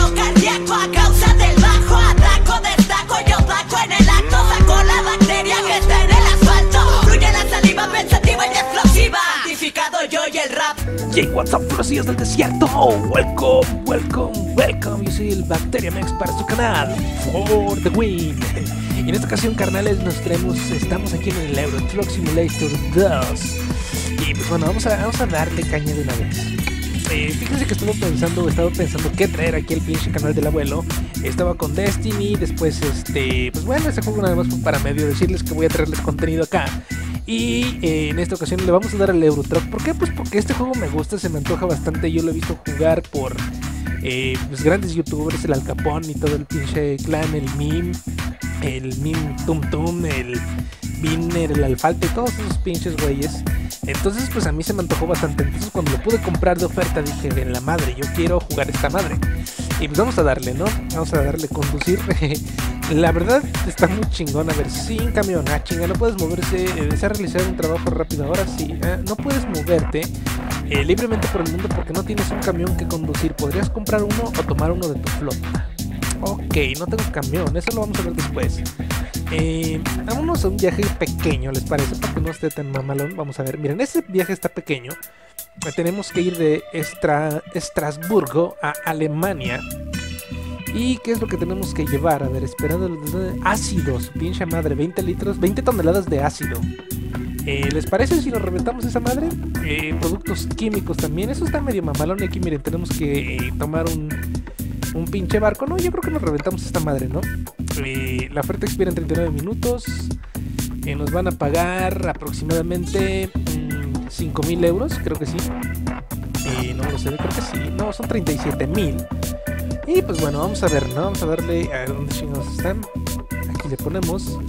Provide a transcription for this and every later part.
paro cardíaco a causa del bajo. Ataco, destaco, yo taco en el acto. Saco la bacteria que está en el asfalto. Fluye la saliva pensativa y explosiva. Identificado yo y el rap. Hey, what's up, florcillos del desierto? Welcome. Yo soy el Bacteria Mex para su canal For the Win. Y en esta ocasión, carnales, estamos aquí en el Euro Truck Simulator 2. Y pues bueno, vamos a darle caña de una vez. Fíjense que estaba pensando qué traer aquí el pinche canal del abuelo. Estaba con Destiny, después pues bueno, este juego nada más fue para medio decirles que voy a traerles contenido acá. Y en esta ocasión le vamos a dar al Euro Truck. ¿Por qué? Pues porque este juego me gusta, se me antoja bastante. Yo lo he visto jugar por pues grandes youtubers, el Al Capone y todo el pinche clan, el Meme Tum Tum, el Binner, el Alfalta y todos esos pinches güeyes. Entonces pues a mí se me antojó bastante. Entonces cuando lo pude comprar de oferta dije, en la madre, yo quiero jugar esta madre. Y pues vamos a darle, ¿no? Vamos a darle conducir. La verdad está muy chingón. A ver, sin camión, chinga, no puedes moverse. Desea realizar un trabajo rápido. Ahora sí, no puedes moverte libremente por el mundo porque no tienes un camión que conducir. Podrías comprar uno o tomar uno de tu flota. Ok, no tengo camión, eso lo vamos a ver después. Vámonos a un viaje pequeño, ¿les parece? Para que no esté tan mamalón. Vamos a ver, miren, este viaje está pequeño. Tenemos que ir de Estrasburgo a Alemania. ¿Y qué es lo que tenemos que llevar? A ver, esperando ácidos, pinche madre, 20 litros, 20 toneladas de ácido. ¿Les parece si nos reventamos esa madre? Productos químicos también, eso está medio mamalón. Y aquí miren, tenemos que tomar un pinche barco. No, yo creo que nos reventamos esta madre, ¿no? La oferta expira en 39 minutos. Nos van a pagar aproximadamente 5.000 euros, creo que sí. No lo sé, creo que sí. No, son 37.000. Y pues bueno, vamos a ver, ¿no? Vamos a darle a ver dónde chingados están. Aquí le ponemos.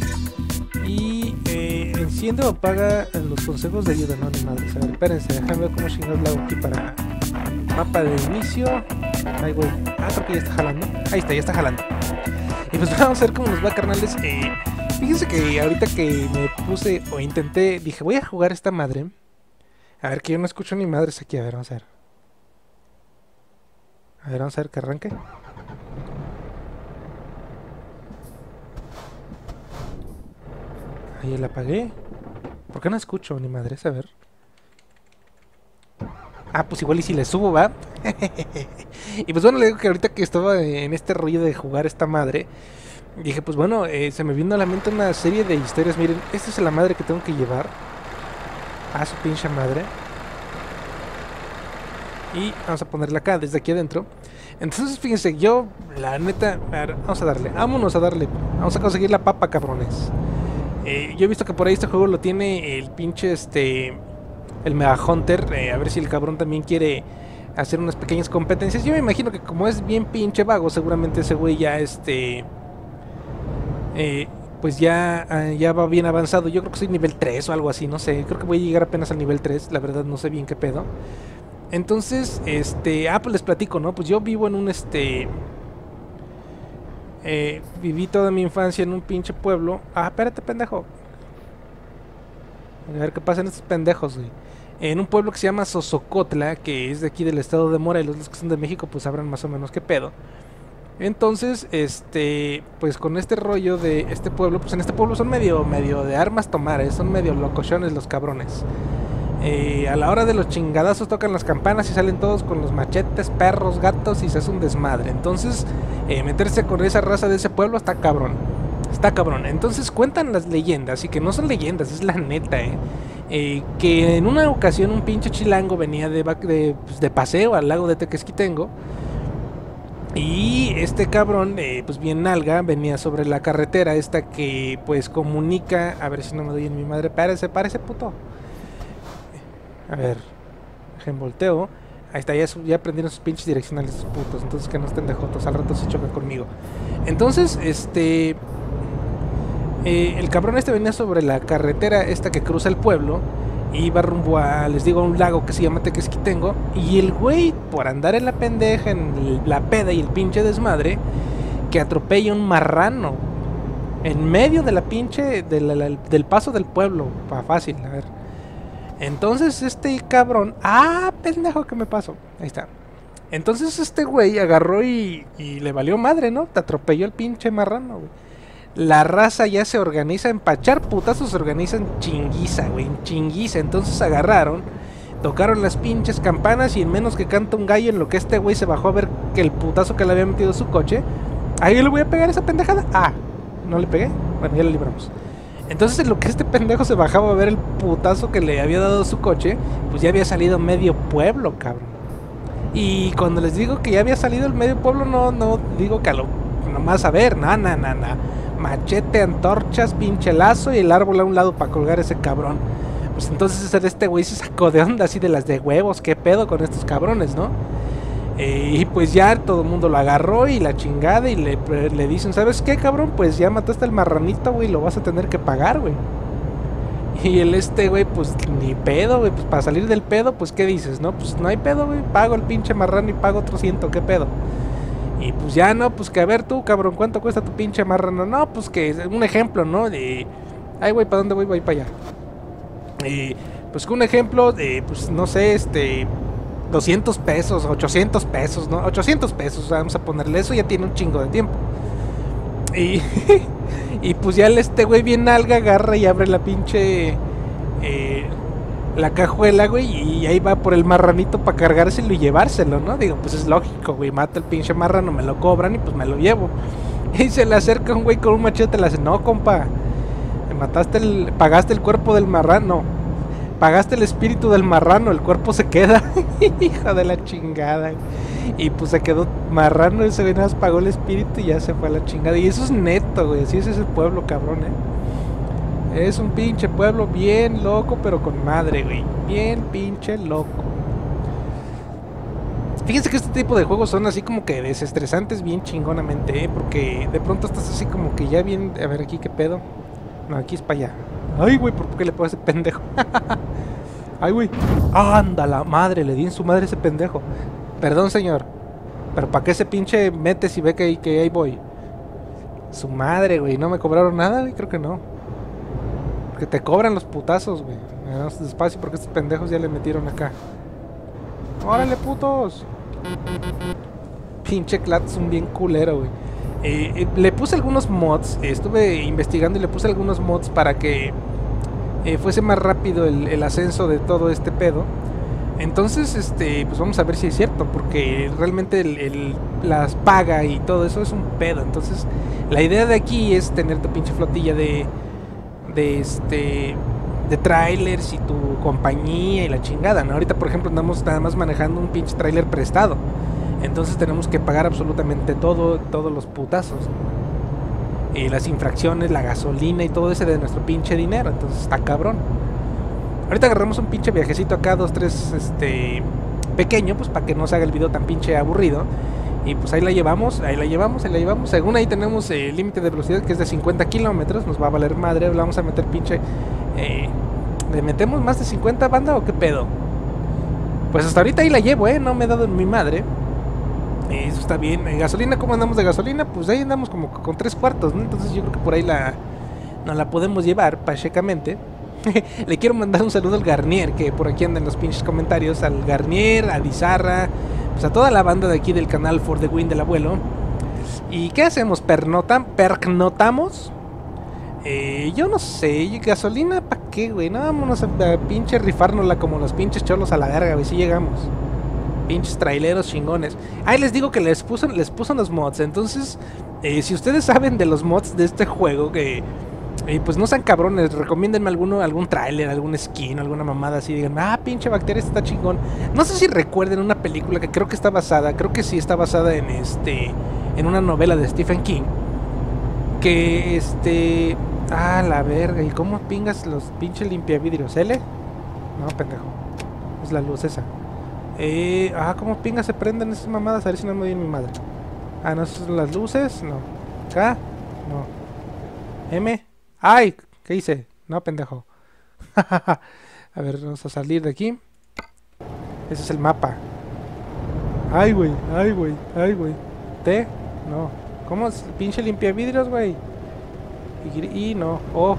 Y enciende o apaga los consejos de ayuda. No, ni madre. A ver, espérense, déjame ver cómo chingados lo hago aquí para mapa de inicio. Ay, güey. Creo que ya está jalando. Ahí está, ya está jalando. Y pues vamos a ver cómo nos va, carnales. Fíjense que ahorita que me puse o intenté, dije, voy a jugar esta madre. A ver, que yo no escucho ni madres aquí. A ver, vamos a ver. A ver, vamos a ver que arranque. Ahí la apagué. ¿Por qué no escucho ni madres? A ver. Pues igual y si le subo, ¿va? Y pues bueno, le digo que ahorita que estaba en este rollo de jugar esta madre, dije, pues bueno, se me vino a la mente una serie de historias. Miren, esta es la madre que tengo que llevar. A su pinche madre. Y vamos a ponerla acá, desde aquí adentro. Entonces, fíjense, yo, la neta, a ver, vamos a darle, vámonos a darle. Vamos a conseguir la papa, cabrones. Yo he visto que por ahí este juego lo tiene el pinche, el Mega Hunter. A ver si el cabrón también quiere hacer unas pequeñas competencias. Yo me imagino que como es bien pinche vago, seguramente ese güey ya, pues ya va bien avanzado. Yo creo que soy nivel 3 o algo así, no sé. Creo que voy a llegar apenas al nivel 3, la verdad no sé bien qué pedo. Entonces, pues les platico, ¿no? Pues yo vivo en un, viví toda mi infancia en un pinche pueblo. Espérate, pendejo. A ver qué pasa en estos pendejos, güey. En un pueblo que se llama Sosocotla, que es de aquí del estado de Morelos. Los que son de México pues sabrán más o menos qué pedo. Entonces, pues con este rollo de este pueblo, pues en este pueblo son medio de armas tomar, son medio locochones los cabrones. A la hora de los chingadazos tocan las campanas y salen todos con los machetes, perros, gatos y se hace un desmadre. Entonces, meterse con esa raza de ese pueblo está cabrón. Está cabrón. Entonces cuentan las leyendas, y que no son leyendas, es la neta, que en una ocasión un pinche chilango venía de paseo al lago de Tequesquitengo. Y este cabrón, pues bien nalga, venía sobre la carretera esta que pues comunica. A ver si no me doy en mi madre. Parece puto. A ver, dejen volteo. Ahí está, ya aprendieron sus pinches direccionales sus putos. Entonces que no estén de jotos, al rato se chocan conmigo. Entonces, el cabrón venía sobre la carretera esta que cruza el pueblo. Iba rumbo a, les digo, a un lago que se llama Tequesquitengo. Y el güey, por andar en la pendeja, en la peda y el pinche desmadre, que atropella un marrano en medio de la pinche del paso del pueblo. Fácil, a ver. Entonces este cabrón, pendejo, que me pasó. Ahí está. Entonces este güey agarró y le valió madre, ¿no? Te atropelló el pinche marrano, güey. La raza ya se organiza, en pachar putazos se organiza en chinguiza, güey, en chinguiza. Entonces agarraron, tocaron las pinches campanas y en menos que canta un gallo en lo que este güey se bajó a ver que el putazo que le había metido a su coche. Ahí le voy a pegar esa pendejada. Ah, no le pegué. Bueno, ya le libramos. Entonces en lo que este pendejo se bajaba a ver el putazo que le había dado a su coche, pues ya había salido medio pueblo, cabrón. Y cuando les digo que ya había salido el medio pueblo, no digo que a lo nomás a ver, na. Machete, antorchas, pinche lazo y el árbol a un lado para colgar ese cabrón. Pues entonces este güey se sacó de onda así de las de huevos, qué pedo con estos cabrones, ¿no? Y pues ya todo el mundo lo agarró y la chingada y le dicen, ¿sabes qué, cabrón? Pues ya mataste al marranito, güey, lo vas a tener que pagar, güey. Y güey, pues ni pedo, güey, pues para salir del pedo, pues ¿qué dices, no? Pues no hay pedo, güey, pago el pinche marrano y pago otro 100, ¿qué pedo? Y pues ya, no, pues que a ver tú, cabrón, ¿cuánto cuesta tu pinche marrano? No, pues que un ejemplo, ¿no? Ay, güey, ¿para dónde voy? Voy para allá. Pues que un ejemplo de, pues no sé, 200 pesos, 800 pesos, ¿no? 800 pesos, vamos a ponerle eso, ya tiene un chingo de tiempo. Y pues ya güey bien nalga agarra y abre la pinche la cajuela, güey, y ahí va por el marranito para cargárselo y llevárselo, ¿no? Digo, pues es lógico, güey, mata el pinche marrano, me lo cobran y pues me lo llevo. Y se le acerca un güey con un machete, le hace, no, compa, pagaste el cuerpo del marrano, pagaste el espíritu del marrano, el cuerpo se queda. Hijo de la chingada. Y pues se quedó marrano, ese güey nada más pagó el espíritu y ya se fue a la chingada. Y eso es neto, güey, así es ese pueblo, cabrón, Es un pinche pueblo bien loco, pero con madre, güey. Bien pinche loco. Fíjense que este tipo de juegos son así como que desestresantes bien chingonamente, porque de pronto estás así como que ya bien... A ver, aquí qué pedo. No, aquí es para allá. Ay, güey, ¿por qué le puedo a ese pendejo? Ay, güey. Anda la madre, le di en su madre ese pendejo. Perdón, señor, pero ¿para qué se pinche mete si ve que ahí voy? Su madre, güey, ¿no me cobraron nada, güey? Creo que no. Porque te cobran los putazos, güey. Vamos despacio porque estos pendejos ya le metieron acá. ¡Órale, putos! Pinche Klaxon bien culero, güey. Le puse algunos mods, estuve investigando y le puse algunos mods para que fuese más rápido el ascenso de todo este pedo. Entonces, pues vamos a ver si es cierto, porque realmente las paga y todo eso es un pedo. Entonces, la idea de aquí es tener tu pinche flotilla de trailers y tu compañía y la chingada, ¿no? Ahorita, por ejemplo, andamos nada más manejando un pinche trailer prestado. Entonces tenemos que pagar absolutamente todos los putazos, ¿no? Las infracciones, la gasolina y todo ese de nuestro pinche dinero. Entonces está cabrón. Ahorita agarramos un pinche viajecito acá, 2, 3, pequeño, pues para que no se haga el video tan pinche aburrido. Y pues ahí la llevamos. Según ahí tenemos el límite de velocidad que es de 50 kilómetros. Nos va a valer madre, le vamos a meter pinche... ¿Le metemos más de 50, banda, o qué pedo? Pues hasta ahorita ahí la llevo, no me he dado en mi madre. Eso está bien. Gasolina, ¿cómo andamos de gasolina? Pues ahí andamos como con 3/4, ¿no? Entonces yo creo que por ahí nos la podemos llevar pachecamente. Le quiero mandar un saludo al Garnier, que por aquí anda en los pinches comentarios. Al Garnier, a Bizarra, pues a toda la banda de aquí del canal For the Win del abuelo. ¿Y qué hacemos? ¿Pernotamos? Yo no sé, gasolina, ¿para qué, güey? No, vámonos a pinche rifárnosla como los pinches cholos a la verga, güey, si llegamos. Pinches traileros chingones. Ahí les digo que les puso los mods. Entonces, si ustedes saben de los mods de este juego, que pues no sean cabrones, recomiéndenme algún trailer, algún skin, alguna mamada así. Digan, pinche bacteria está chingón. No sé si recuerden una película que creo que está basada, creo que sí está basada en una novela de Stephen King. Que la verga, ¿y cómo pingas los pinches limpiavidrios? ¿L? No, pendejo, es la luz esa. ¿Cómo pingas se prenden esas mamadas? A ver si no me doy en mi madre. No, esas son las luces, no. K, no. M, ¡ay! ¿Qué hice? No, pendejo. A ver, vamos a salir de aquí. Ese es el mapa. Ay, güey. T, no. ¿Cómo es? Pinche limpiavidrios, güey. Y no. O,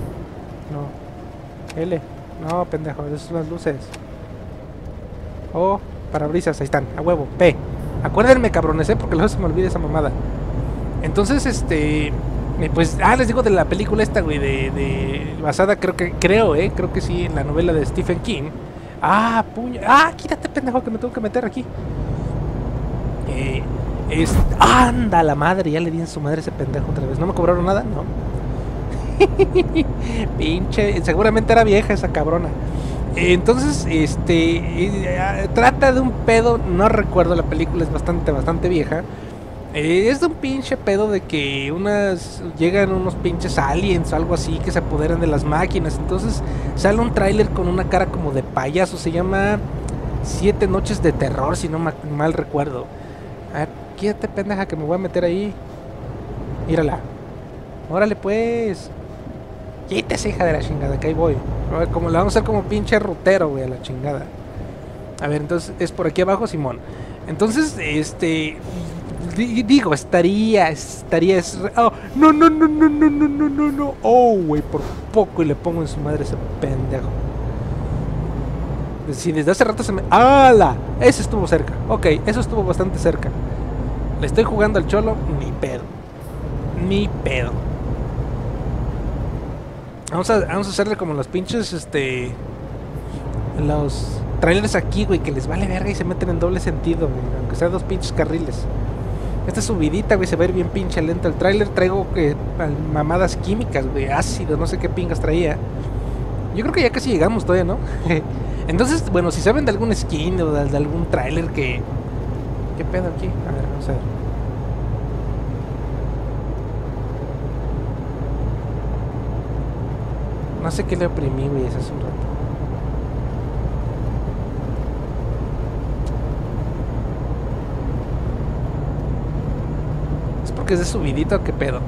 no. L, no, pendejo. Esas son las luces. O, parabrisas, ahí están. A huevo. P. Acuérdenme, cabrones, porque luego se me olvida esa mamada. Entonces, pues, les digo de la película esta, güey, basada, creo que sí, en la novela de Stephen King. Quítate, pendejo, que me tengo que meter aquí. Anda la madre, ya le di en su madre ese pendejo otra vez. ¿No me cobraron nada? No. Pinche, seguramente era vieja esa cabrona. Entonces, trata de un pedo, no recuerdo la película, es bastante vieja. Es de un pinche pedo de que llegan unos pinches aliens o algo así que se apoderan de las máquinas. Entonces sale un tráiler con una cara como de payaso, se llama 7 noches de terror, si no mal recuerdo. Quédate, pendeja, que me voy a meter ahí. Mírala. Órale pues. Quítese, hija de la chingada, que ahí voy. A ver, como le vamos a hacer como pinche rutero, güey, a la chingada. A ver, entonces es por aquí abajo, Simón. Entonces, digo, estaría. Oh, no. Oh, güey, por poco y le pongo en su madre ese pendejo. Si desde hace rato se me. ¡Hala! Ese estuvo cerca. Ok, eso estuvo bastante cerca. Le estoy jugando al cholo, ni pedo. Vamos a hacerle como los pinches, los trailers aquí, güey, que les vale verga y se meten en doble sentido, güey, aunque sea 2 pinches carriles. Esta subidita, güey, se va a ir bien pinche lento el trailer. Traigo mamadas químicas, güey, ácido, no sé qué pingas traía. Yo creo que ya casi llegamos todavía, ¿no? Entonces, bueno, si saben de algún skin o de algún trailer que... ¿Qué pedo aquí? A ver, vamos a ver. No sé qué le oprimí, güey, hace un rato. ¿Es porque es de subidito o qué pedo?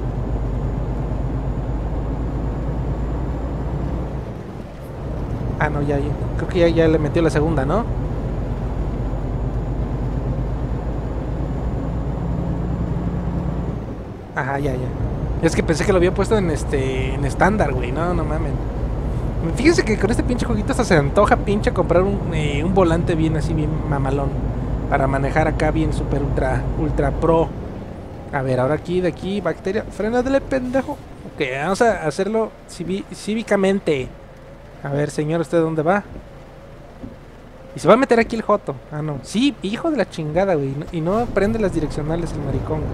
No, ya. Creo que ya le metió la segunda, ¿no? Ajá, ya. Es que pensé que lo había puesto en estándar, güey. No mames. Fíjense que con este pinche jueguito hasta se antoja pinche comprar un volante bien así, bien mamalón. Para manejar acá bien super ultra pro. A ver, ahora de aquí, bacteria. Frénadele, pendejo. Ok, vamos a hacerlo cívicamente. A ver, señor, ¿usted dónde va? Y se va a meter aquí el joto. No. Sí, hijo de la chingada, güey. Y no prende las direccionales el maricón, güey.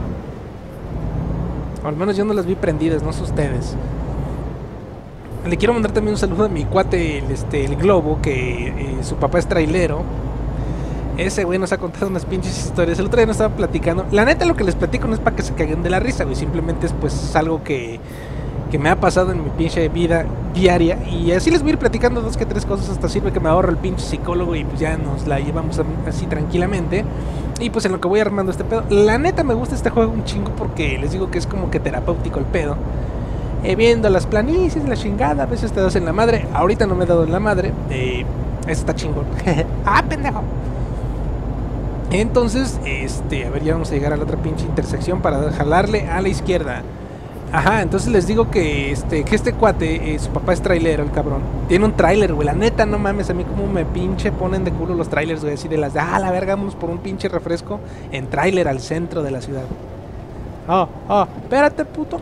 O al menos yo no las vi prendidas, no sé ustedes. Le quiero mandar también un saludo a mi cuate, el Globo, que su papá es trailero. Ese güey nos ha contado unas pinches historias. El otro día nos estaba platicando. La neta, lo que les platico no es para que se caguen de la risa, güey. Simplemente es pues algo que me ha pasado en mi pinche vida diaria. Y así les voy a ir platicando 2 que 3 cosas. Hasta sirve que me ahorro el pinche psicólogo y pues ya nos la llevamos así tranquilamente. Y pues en lo que voy armando este pedo. La neta me gusta este juego un chingo porque les digo que es como que terapéutico el pedo. Viendo las planicies, la chingada, a veces te das en la madre. Ahorita no me he dado en la madre. Eso está chingón. Pendejo. Entonces, a ver, ya vamos a llegar a la otra pinche intersección para jalarle a la izquierda. Ajá, entonces les digo que este cuate, su papá es trailero, el cabrón. Tiene un trailer, güey, la neta, no mames, a mí como me pinche ponen de culo los trailers, güey, así de las de, la verga, vámonos por un pinche refresco en trailer al centro de la ciudad. Espérate, puto.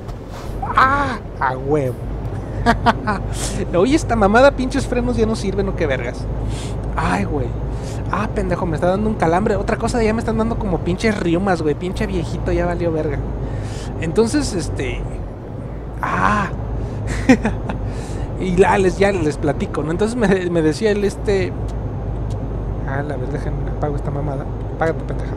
A huevo. Oye, esta mamada, pinches frenos ya no sirven, o qué vergas. Ay, güey. Pendejo, me está dando un calambre. Otra cosa, ya me están dando como pinches riumas, güey. Pinche viejito, ya valió verga. Entonces, y ya les platico, ¿no? Entonces me decía él, la verdad, déjenme apago esta mamada. Apágate, pendejada.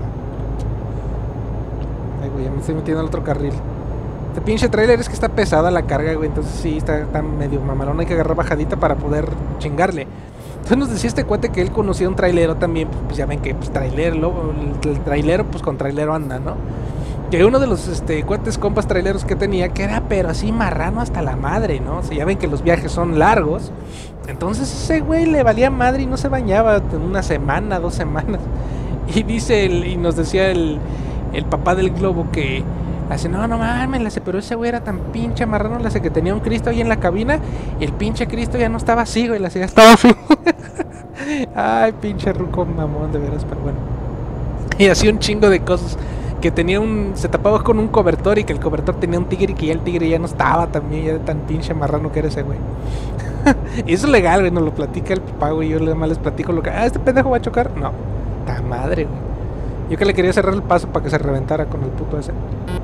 Ay, güey, ya me estoy metiendo al otro carril. Este pinche trailer es que está pesada la carga, güey. Entonces sí, está medio mamalón. Hay que agarrar bajadita para poder chingarle. Entonces nos decía este cuate que él conocía un trailero también. Pues ya ven que pues, el trailero pues con trailero anda, ¿no? Que uno de los cuates compas traileros que tenía, que era pero así marrano hasta la madre, ¿no? O sea, ya ven que los viajes son largos. Entonces ese güey le valía madre y no se bañaba en una semana, 2 semanas. Y y nos decía el papá del Globo que hace, no mames, pero ese güey era tan pinche marrano, que tenía un Cristo ahí en la cabina y el pinche Cristo ya no estaba así, güey, ya estaba así. Ay, pinche ruco mamón, de veras, pero bueno. Y hacía un chingo de cosas. Que tenía se tapaba con un cobertor y que el cobertor tenía un tigre y que ya el tigre ya no estaba también, ya de tan pinche marrano que era ese güey. Y eso es legal, güey, nos lo platica el papá, güey. Yo nada más les platico lo que... este pendejo va a chocar. No, ta madre, güey. Yo que le quería cerrar el paso para que se reventara con el puto ese.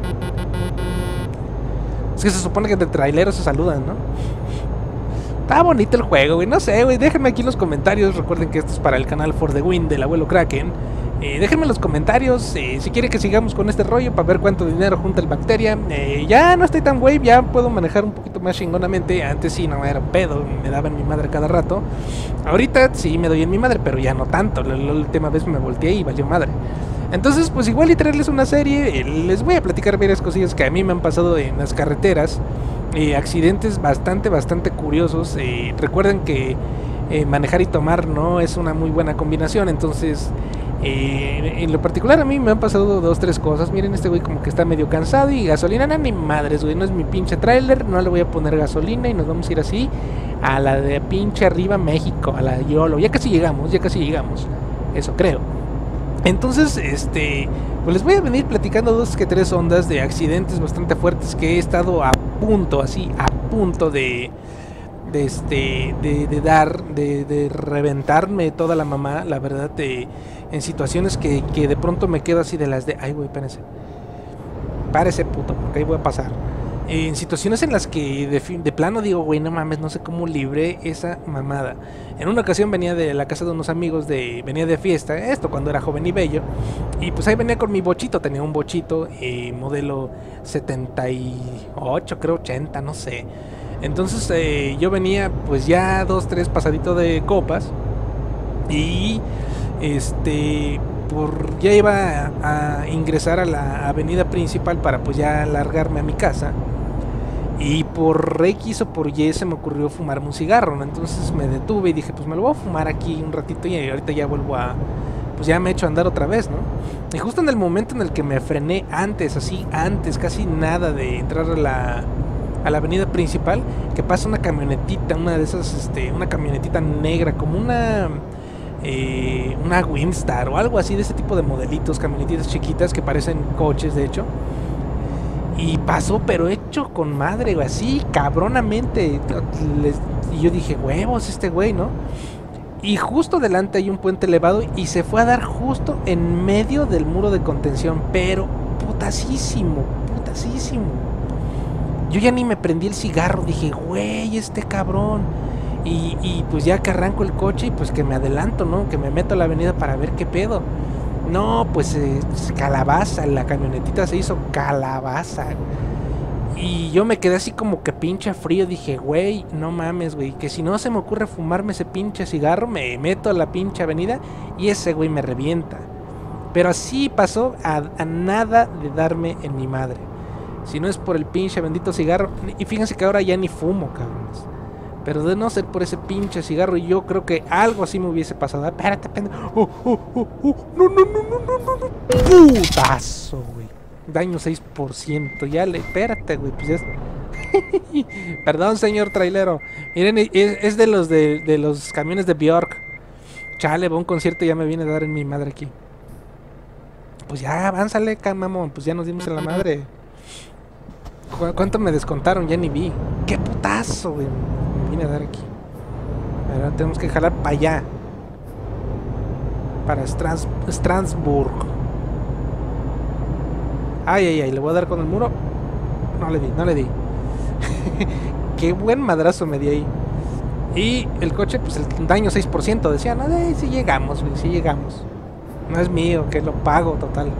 Es que se supone que de traileros se saludan, ¿no? Está bonito el juego, güey. No sé, güey. Déjenme aquí en los comentarios. Recuerden que esto es para el canal For The Win del abuelo Kraken. Déjenme en los comentarios si quieren que sigamos con este rollo para ver cuánto dinero junta el Bacteria. Ya no estoy tan wave, ya puedo manejar un poquito más chingonamente. Antes sí, no era un pedo, me daba en mi madre cada rato. Ahorita sí me doy en mi madre, pero ya no tanto. La última vez me volteé y valió madre. Entonces, pues igual y traerles una serie. Les voy a platicar varias cosillas que a mí me han pasado en las carreteras. Accidentes bastante curiosos. Recuerden que manejar y tomar no es una muy buena combinación, entonces... en lo particular a mí me han pasado 2-3 cosas. Miren, este güey como que está medio cansado y gasolina, no, ni madres, güey, no es mi pinche trailer, no le voy a poner gasolina y nos vamos a ir así a la de pinche arriba México, a la YOLO. Ya casi llegamos, eso creo. Entonces, pues les voy a venir platicando 2 que 3 ondas de accidentes bastante fuertes que he estado a punto, así, a punto de reventarme toda la mamá, la verdad, en situaciones que de pronto me quedo así de las de, ay güey, espérense, párese puto, porque ahí voy a pasar. En situaciones en las que de plano digo, güey, no mames, no sé cómo libré esa mamada. En una ocasión venía de la casa de unos amigos, venía de fiesta, esto cuando era joven y bello, y pues ahí venía con mi bochito, tenía un bochito modelo 78, creo 80, no sé. Entonces yo venía pues ya 2-3 pasadito de copas y ya iba a ingresar a la avenida principal para pues ya largarme a mi casa, y por X o por Y se me ocurrió fumarme un cigarro, ¿no? Entonces me detuve y dije, pues me lo voy a fumar aquí un ratito y ahorita ya vuelvo pues ya me echo a andar otra vez, ¿no? Y justo en el momento en el que me frené antes, casi nada de entrar a la avenida principal, que pasa una camionetita, una de esas, una camionetita negra, como una Windstar o algo así, de ese tipo de modelitos, camionetitas chiquitas que parecen coches de hecho, y pasó pero hecho con madre, güey, así cabronamente, y yo dije, huevos este güey, ¿no? Y justo delante hay un puente elevado y se fue a dar justo en medio del muro de contención, pero putasísimo. Yo ya ni me prendí el cigarro, dije, güey, este cabrón. Y pues ya que arranco el coche y pues que me adelanto, ¿no? Que me meto a la avenida para ver qué pedo. No, pues calabaza, la camionetita se hizo calabaza. Y yo me quedé así como que pinche frío, dije, güey, no mames, güey, que si no se me ocurre fumarme ese pinche cigarro, me meto a la pinche avenida y ese güey me revienta. Pero así pasó a nada de darme en mi madre. Si no es por el pinche bendito cigarro. Y fíjense que ahora ya ni fumo, cabrones. Pero de no ser por ese pinche cigarro, yo creo que algo así me hubiese pasado. Espérate, pendejo. No. Putazo, güey. Daño 6%. Ya espérate, güey. Pues ya... Perdón, señor trailero. Miren, es de los camiones de Bjork. Chale, va a un concierto y ya me viene a dar en mi madre aquí. Pues ya, avánzale, mamón. Pues ya nos dimos en la madre. ¿Cuánto me descontaron? Ya ni vi. ¡Qué putazo, güey! Me vine a dar aquí. Ahora tenemos que jalar para allá. Para Strasbourg. Ay, le voy a dar con el muro. No le di. Qué buen madrazo me di ahí. Y el coche, pues el daño 6%. Decía, no, si llegamos, güey, si llegamos. No es mío, que lo pago, total.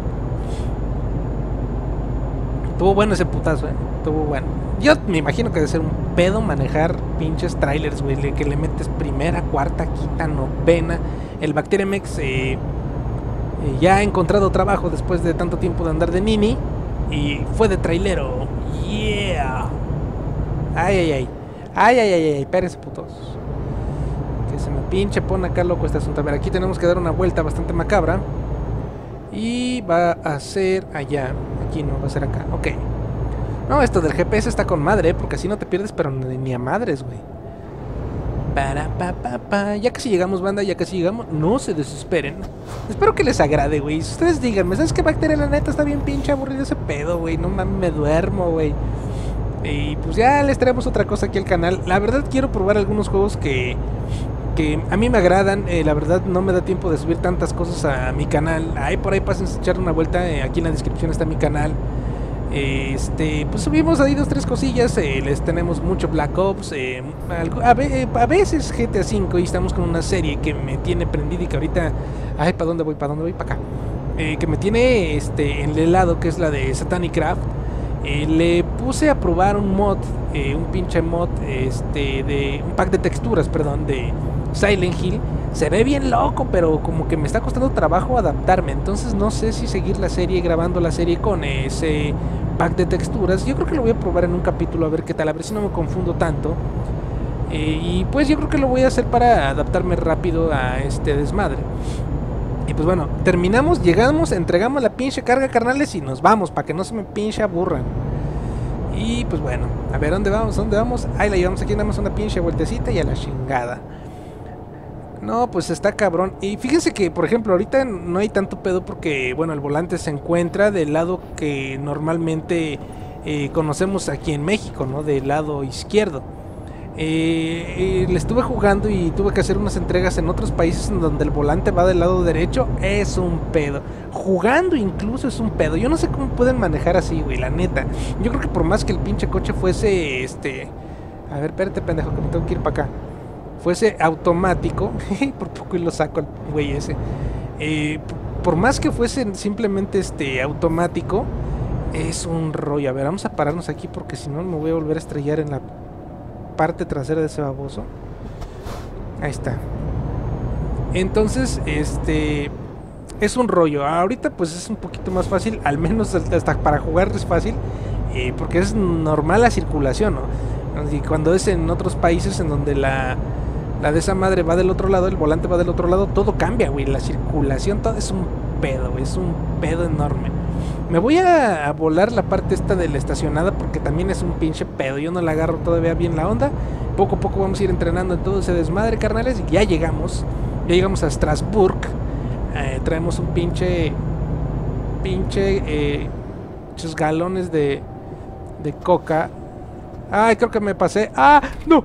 Estuvo bueno ese putazo, estuvo bueno. Yo me imagino que debe ser un pedo manejar pinches trailers, güey, que le metes primera, cuarta, quinta, novena. El Bacteria MX ya ha encontrado trabajo después de tanto tiempo de andar de nini y fue de trailero. Yeah. Ay, espérense, putos. Que se me pinche pone acá loco este asunto. A ver, aquí tenemos que dar una vuelta bastante macabra. Y va a ser allá. Aquí no, va a ser acá, ok. No, esto del GPS está con madre, porque así no te pierdes, pero ni a madres, güey. Ya casi llegamos, banda, ya casi llegamos. No se desesperen. Espero que les agrade, güey. Ustedes díganme, ¿sabes qué, Bacteria? La neta está bien pinche aburrido ese pedo, güey. No mames, me duermo, güey. Y pues ya les traemos otra cosa aquí al canal. La verdad quiero probar algunos juegos que a mí me agradan. La verdad no me da tiempo de subir tantas cosas a mi canal. Ahí por ahí pasen a echar una vuelta. Aquí en la descripción está mi canal. Pues subimos ahí 2-3 cosillas. Les tenemos mucho Black Ops, a veces GTA V. Y estamos con una serie que me tiene prendido y que ahorita... Ay, ¿para dónde voy? ¿Para dónde voy? Para acá. Que me tiene en el helado, que es la de Satanic Craft. Le puse a probar un mod, un pinche mod, de un pack de texturas, perdón, de Silent Hill. Se ve bien loco, pero como que me está costando trabajo adaptarme. Entonces no sé si seguir la serie, grabando la serie con ese pack de texturas. Yo creo que lo voy a probar en un capítulo a ver qué tal, a ver si no me confundo tanto. Y pues yo creo que lo voy a hacer para adaptarme rápido a este desmadre. Y pues bueno, terminamos, llegamos, entregamos la pinche carga, carnales, y nos vamos, para que no se me pinche aburran. Y pues bueno, a ver, ¿dónde vamos? ¿Dónde vamos? Ahí la llevamos, aquí damos una pinche vueltecita y a la chingada. No, pues está cabrón. Y fíjense que, por ejemplo, ahorita no hay tanto pedo porque, bueno, el volante se encuentra del lado que normalmente conocemos aquí en México, ¿no? Del lado izquierdo. Le estuve jugando y tuve que hacer unas entregas en otros países en donde el volante va del lado derecho. Es un pedo. Jugando incluso es un pedo. Yo no sé cómo pueden manejar así, güey, la neta. Yo creo que por más que el pinche coche fuese, A ver, espérate, pendejo, que me tengo que ir para acá. Fuese automático. Por poco y lo saco al güey ese. Por más que fuese simplemente automático, es un rollo. A ver, vamos a pararnos aquí porque si no me voy a volver a estrellar en la parte trasera de ese baboso. Ahí está. Entonces, es un rollo. Ahorita pues es un poquito más fácil, al menos hasta para jugar es fácil, porque es normal la circulación, ¿no? Y cuando es en otros países en donde la de esa madre va del otro lado, el volante va del otro lado, todo cambia, güey. La circulación, todo es un pedo, güey. Es un pedo enorme. Me voy a volar la parte esta de la estacionada porque también es un pinche pedo. Yo no la agarro todavía bien la onda. Poco a poco vamos a ir entrenando en todo ese desmadre, carnales. Y ya llegamos. Ya llegamos a Strasbourg. Traemos un pinche muchos galones de coca. Ay, creo que me pasé. ¡Ah! ¡No!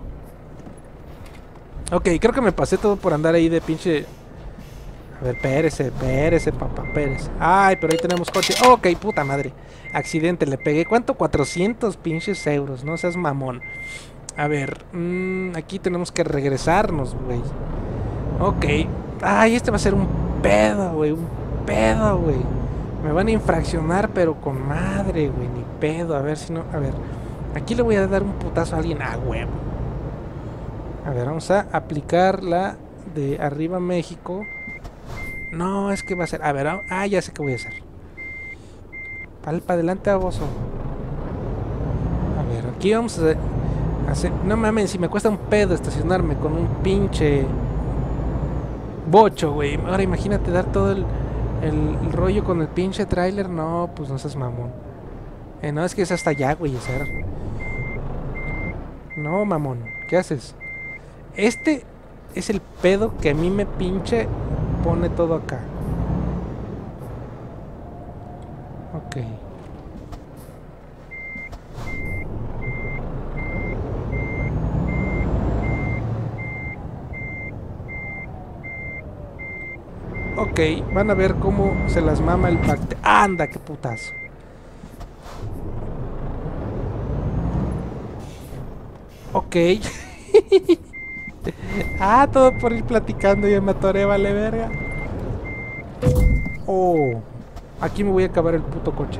Ok, creo que me pasé todo por andar ahí de pinche... A ver, pérese, papá, pérese. Ay, pero ahí tenemos coche. Ok, puta madre. Accidente, le pegué. ¿Cuánto? 400 pinches euros. No seas mamón. A ver, aquí tenemos que regresarnos, güey. Ok. Ay, va a ser un pedo, güey. Un pedo, güey. Me van a infraccionar, pero con madre, güey. Ni pedo. A ver si no... A ver. Aquí le voy a dar un putazo a alguien. Ah, huevo. A ver, vamos a aplicar la de arriba México. No, es que va a ser... A ver, ya sé qué voy a hacer. Palpa adelante, baboso. A ver, aquí vamos a hacer... No mames, si me cuesta un pedo estacionarme con un pinche bocho, güey. Ahora imagínate dar todo el rollo con el pinche tráiler. No, pues no seas mamón. No, es que es hasta allá, güey. No, mamón. ¿Qué haces? Este es el pedo que a mí me pinche pone todo acá. Ok. Ok, van a ver cómo se las mama el pacte. ¡Anda, qué putazo! Ok. Todo por ir platicando y me atoré, vale verga. Oh, aquí me voy a acabar el puto coche.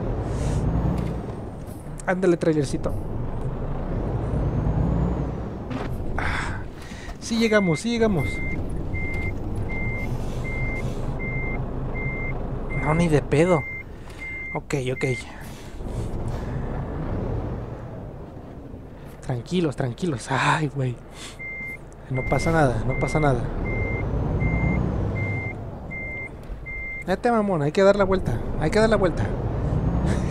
Ándale, trailercito. Sí llegamos, sí llegamos. No, ni de pedo. Ok. Tranquilos. Ay, güey. No pasa nada. Vete, mamón, hay que dar la vuelta.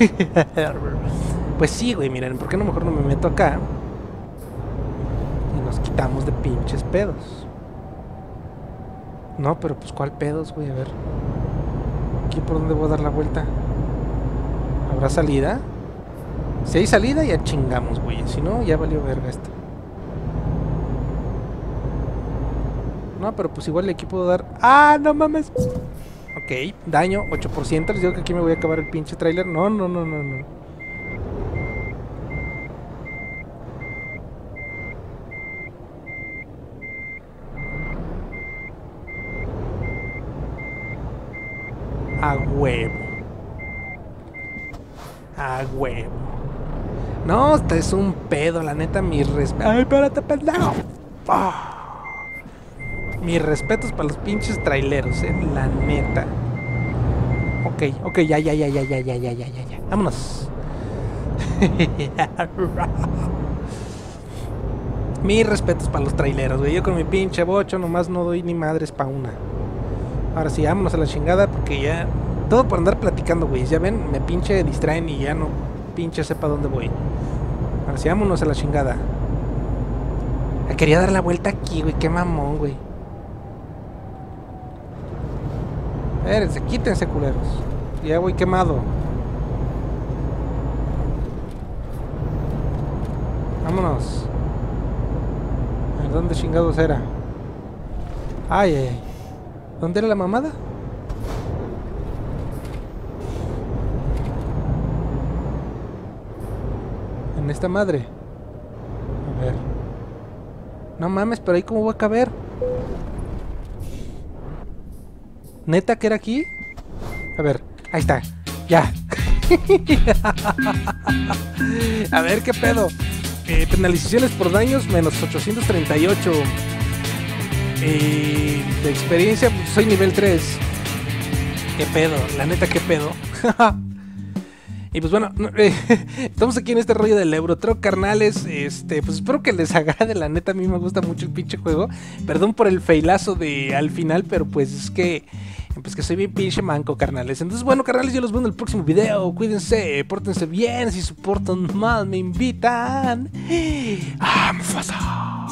Pues sí, güey, miren, ¿por qué no mejor no me meto acá? Y nos quitamos de pinches pedos. No, pero pues ¿cuál pedos, güey? A ver. ¿Aquí por dónde voy a dar la vuelta? ¿Habrá salida? Si hay salida, ya chingamos, güey. Si no, ya valió verga esto. No, pero pues igual aquí puedo dar... ¡Ah, no mames! Ok, daño, 8%. Les digo que aquí me voy a acabar el pinche tráiler. No. A huevo. A huevo. No, este es un pedo, la neta, mis respetos. ¡Ay, espérate, pendejo! Mis respetos para los pinches traileros, la neta. Ok, ya. Vámonos. Mis respetos para los traileros, güey. Yo con mi pinche bocho nomás no doy ni madres pa' una. Ahora sí, vámonos a la chingada porque ya... Todo por andar platicando, güey. Ya ven, me pinche distraen y ya no pinche sepa dónde voy. Ahora sí, vámonos a la chingada. Quería dar la vuelta aquí, güey. Qué mamón, güey. Espérense, quítense, culeros. Ya voy quemado. Vámonos. A ver, ¿dónde chingados era? Ay. ¿Dónde era la mamada? En esta madre. A ver. No mames, pero ahí cómo voy a caber. ¿Neta que era aquí? A ver, ahí está. Ya. A ver, ¿qué pedo? Penalizaciones por daños, menos 838. De experiencia, soy nivel 3. ¿Qué pedo? La neta, ¿qué pedo? Y pues bueno, estamos aquí en este rollo del Eurotruck, carnales. Pues espero que les agrade, la neta, a mí me gusta mucho el pinche juego. Perdón por el feilazo de al final, pero pues es que... Pues que soy bien pinche manco, carnales. Entonces, bueno, carnales, yo los veo en el próximo video. Cuídense, pórtense bien. Si soportan mal, me invitan.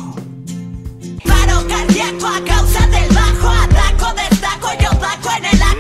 Paro cardíaco a causa del bajo ataco, destaco, yo bajo en el